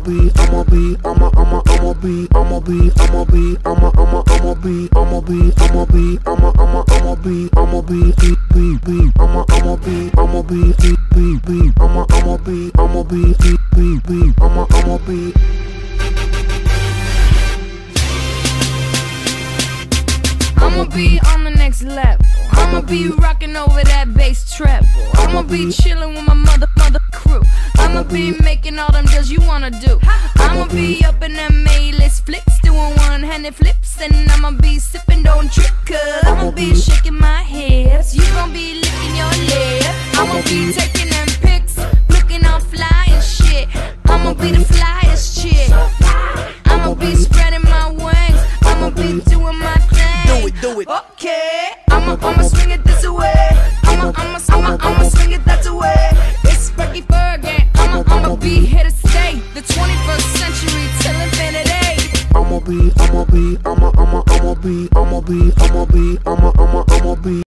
I'ma be on the next level. I'ma be rocking over that bass treble. I'ma be chilling with my mother crew. I'ma be making all them deals you wanna do. I'ma be up in them A-list flicks, doing one-handed flips, and I'ma be sipping, don't trip, cause I'ma be shaking my hips. You gon' be licking your lip. I'ma be taking them pics, looking all fly and shit. I'ma be the flyest chick. I'ma be spreading my wings. I'ma be doing my thing. Do it. Okay, I'ma swing it this way. I'ma swing it that way. It's Frankie Fergie. I'ma be here to stay. The 21st century till infinity. I'ma be